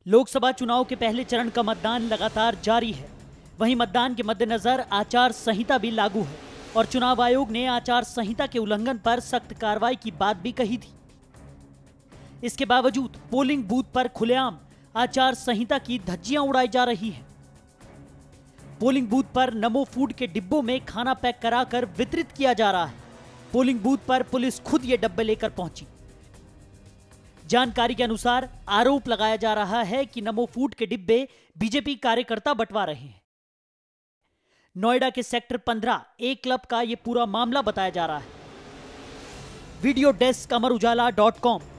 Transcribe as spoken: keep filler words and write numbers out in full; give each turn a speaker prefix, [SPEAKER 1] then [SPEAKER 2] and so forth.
[SPEAKER 1] लोकसभा चुनाव के पहले चरण का मतदान लगातार जारी है। वहीं मतदान के मद्देनजर आचार संहिता भी लागू है और चुनाव आयोग ने आचार संहिता के उल्लंघन पर सख्त कार्रवाई की बात भी कही थी। इसके बावजूद पोलिंग बूथ पर खुलेआम आचार संहिता की धज्जियां उड़ाई जा रही हैं। पोलिंग बूथ पर नमो फूड के डिब्बों में खाना पैक कराकर वितरित किया जा रहा है। पोलिंग बूथ पर पुलिस खुद ये डब्बे लेकर पहुंची। जानकारी के अनुसार आरोप लगाया जा रहा है कि नमो फूड के डिब्बे बीजेपी कार्यकर्ता बंटवा रहे हैं। नोएडा के सेक्टर पंद्रह ए क्लब का यह पूरा मामला बताया जा रहा है। Video desk Amar Ujala dot com.